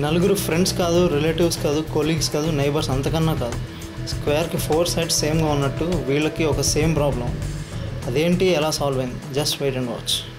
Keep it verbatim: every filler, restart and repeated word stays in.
నలుగురు ఫ్రెండ్స్ కాదు, రిలేటివ్స్ కాదు, కొలీగ్స్ కాదు, నైబర్స్ అంతకన్నా కాదు. స్క్వేర్కి ఫోర్ సైడ్స్ సేమ్గా ఉన్నట్టు వీళ్ళకి ఒక సేమ్ ప్రాబ్లం. అదేంటి, ఎలా సాల్వ్ అయింది? Just wait and watch.